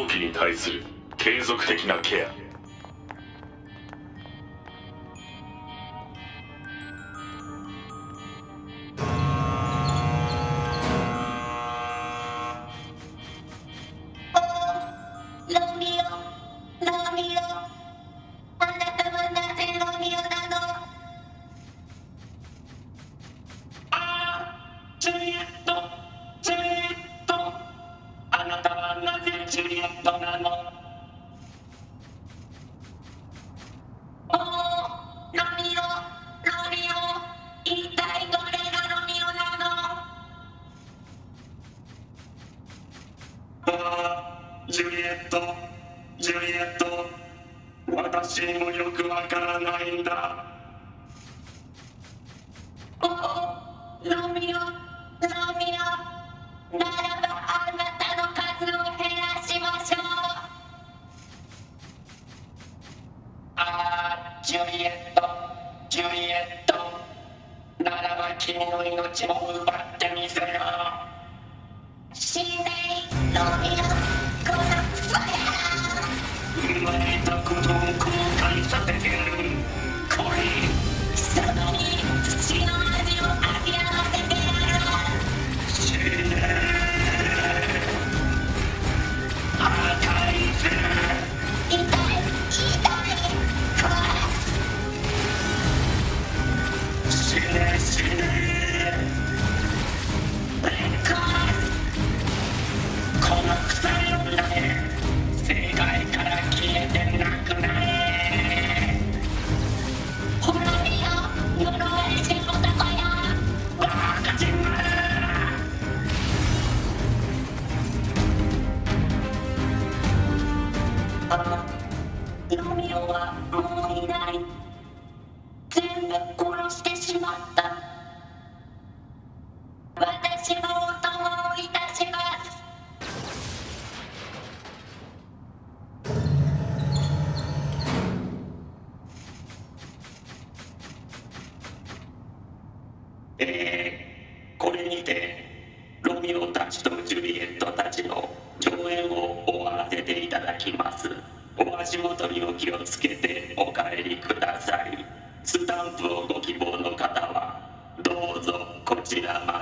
期に対する継続的なケア。 ジュリエットなの。おお、ロミオ、一体どれがロミオなの？ああ、ジュリエット、私もよくわからないんだ。おお、ロミオ、ならばあなたの数を減らしましょう。ああ、ジュリエット、ならば君の命も奪ってみせよう。死ね、ロミオ、このクソ野郎。生まれたことを後悔させてやる。これ、貴様に土の味を味わわせてやろう。死ね。ロミオはもういない。全部殺してしまった。私もお供をいたします。これにてロミオたちとジュリエットたちの上演を終わらせていただきます。お足元にお気をつけてお帰りください。スタンプをご希望の方はどうぞこちらまで。